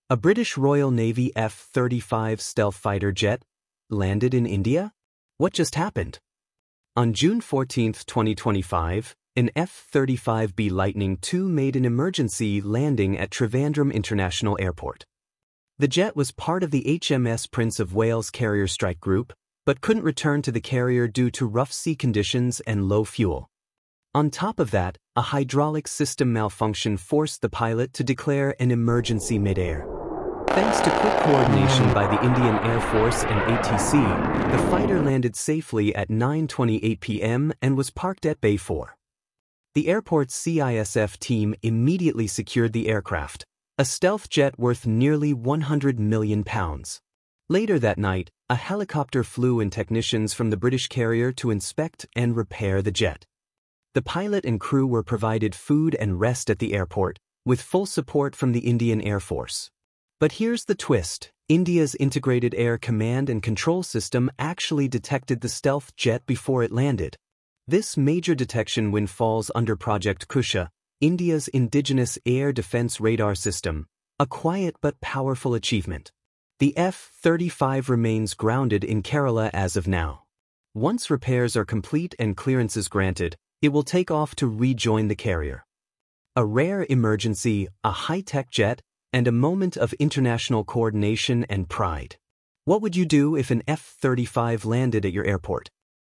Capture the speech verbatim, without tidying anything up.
A British Royal Navy F thirty-five stealth fighter jet landed in India? What just happened? On June fourteenth, twenty twenty-five, an F thirty-five B Lightning two made an emergency landing at Trivandrum International Airport. The jet was part of the H M S Prince of Wales carrier strike group, but couldn't return to the carrier due to rough sea conditions and low fuel. On top of that, a hydraulic system malfunction forced the pilot to declare an emergency midair. Thanks to quick coordination by the Indian Air Force and A T C, the fighter landed safely at nine twenty-eight p m and was parked at Bay four. The airport's C I S F team immediately secured the aircraft, a stealth jet worth nearly one hundred million pounds. Later that night, a helicopter flew in technicians from the British carrier to inspect and repair the jet. The pilot and crew were provided food and rest at the airport, with full support from the Indian Air Force. But here's the twist. India's Integrated Air Command and Control System actually detected the stealth jet before it landed. This major detection win falls under Project Kusha, India's indigenous air defense radar system, a quiet but powerful achievement. The F thirty-five remains grounded in Kerala as of now. Once repairs are complete and clearances granted, it will take off to rejoin the carrier. A rare emergency, a high-tech jet, and a moment of international coordination and pride. What would you do if an F thirty-five landed at your airport?